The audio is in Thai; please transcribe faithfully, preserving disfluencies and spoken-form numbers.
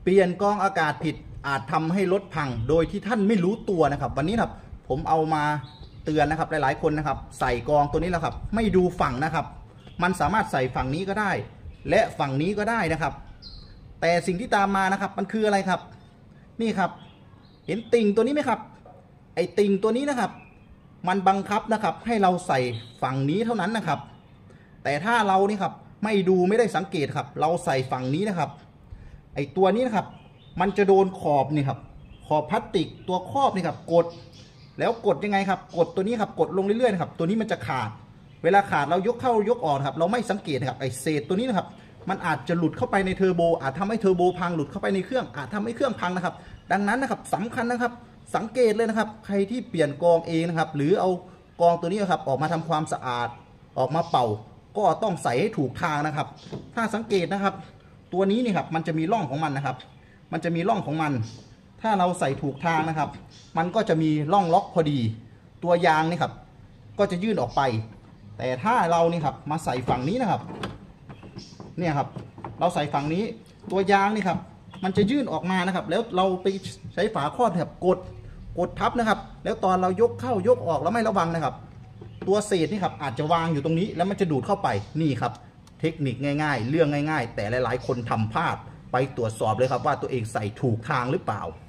เปลี่ยนกรองอากาศผิดอาจทำให้รถพังโดยที่ท่านไม่รู้ตัวนะครับวันนี้ครับผมเอามาเตือนนะครับหลายๆคนนะครับใส่กรองตัวนี้แล้วครับไม่ดูฝั่งนะครับมันสามารถใส่ฝั่งนี้ก็ได้และฝั่งนี้ก็ได้นะครับแต่สิ่งที่ตามมานะครับมันคืออะไรครับนี่ครับเห็นติ่งตัวนี้ไหมครับไอติ่งตัวนี้นะครับมันบังคับนะครับให้เราใส่ฝั่งนี้เท่านั้นนะครับแต่ถ้าเรานี่ครับไม่ดูไม่ได้สังเกตครับเราใส่ฝั่งนี้นะครับไอตัวนี้นะครับมันจะโดนขอบนี่ครับขอบพลาสติกตัวครอบนี่ครับกดแล้วกดยังไงครับกดตัวนี้ครับกดลงเรื่อยๆนะครับตัวนี้มันจะขาดเวลาขาดเรายกเข้ายกออกครับเราไม่สังเกตนะครับไอเศษตัวนี้นะครับมันอาจจะหลุดเข้าไปในเทอร์โบอาจทำให้เทอร์โบพังหลุดเข้าไปในเครื่องอาจทำให้เครื่องพังนะครับดังนั้นนะครับสำคัญนะครับสังเกตเลยนะครับใครที่เปลี่ยนกรองเองนะครับหรือเอากรองตัวนี้ครับออกมาทำความสะอาดออกมาเป่าก็ต้องใส่ให้ถูกทางนะครับถ้าสังเกตนะครับตัวนี้นี่ครับมันจะมีร่องของมันนะครับมันจะมีร่องของมันถ้าเราใส่ถูกทางนะครับมันก็จะมีร่องล็อกพอดีตัวยางนี่ครับก็จะยื่นออกไปแต่ถ้าเรานี่ครับมาใส่ฝั่งนี้นะครับเนี่ยครับเราใส่ฝั่งนี้ตัวยางนี่ครับมันจะยื่นออกมานะครับแล้วเราไปใช้ฝาครอบแบบกดกดทับนะครับแล้วตอนเรายกเข้ายกออกแล้วไม่ระวังนะครับตัวเศษนี่ครับอาจจะวางอยู่ตรงนี้แล้วมันจะดูดเข้าไปนี่ครับเทคนิคง่ายๆเรื่องง่ายๆแต่หลายๆคนทำพลาดไปตรวจสอบเลยครับว่าตัวเองใส่ถูกทางหรือเปล่า